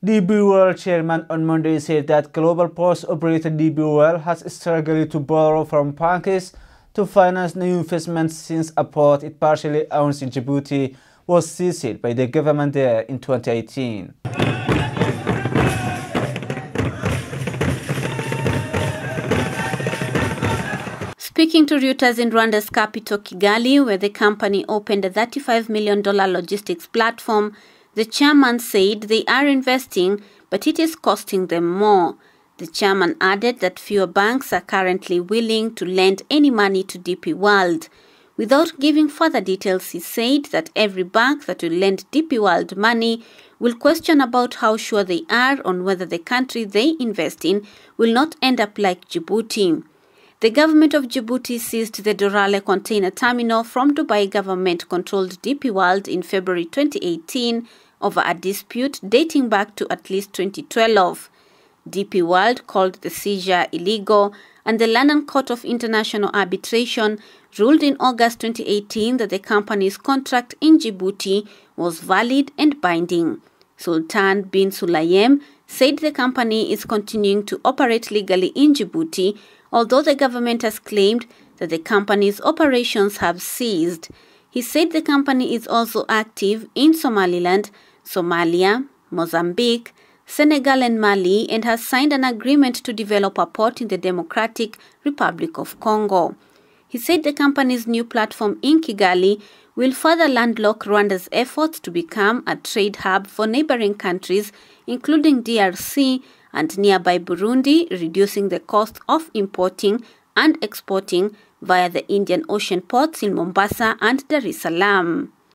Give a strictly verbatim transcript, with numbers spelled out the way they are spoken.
D B World chairman on Monday said that global ports operator D B World has struggled to borrow from banks to finance new investments since a port it partially owns in Djibouti was seized by the government there in twenty eighteen. Speaking to Reuters in Rwanda's capital Kigali, where the company opened a thirty-five million dollars logistics platform, the chairman said they are investing, but it is costing them more. The chairman added that fewer banks are currently willing to lend any money to D P World. Without giving further details, he said that every bank that will lend D P World money will question about how sure they are on whether the country they invest in will not end up like Djibouti. The government of Djibouti seized the Dorale container terminal from Dubai government-controlled D P World in February twenty eighteen over a dispute dating back to at least twenty twelve. D P World called the seizure illegal, and the London Court of International Arbitration ruled in August twenty eighteen that the company's contract in Djibouti was valid and binding. Sultan bin Sulayem said the company is continuing to operate legally in Djibouti, although the government has claimed that the company's operations have ceased. He said the company is also active in Somaliland, Somalia, Mozambique, Senegal and Mali, and has signed an agreement to develop a port in the Democratic Republic of Congo. He said the company's new platform in Kigali will further landlock Rwanda's efforts to become a trade hub for neighboring countries, including D R C and nearby Burundi, reducing the cost of importing and exporting via the Indian Ocean ports in Mombasa and Dar es Salaam.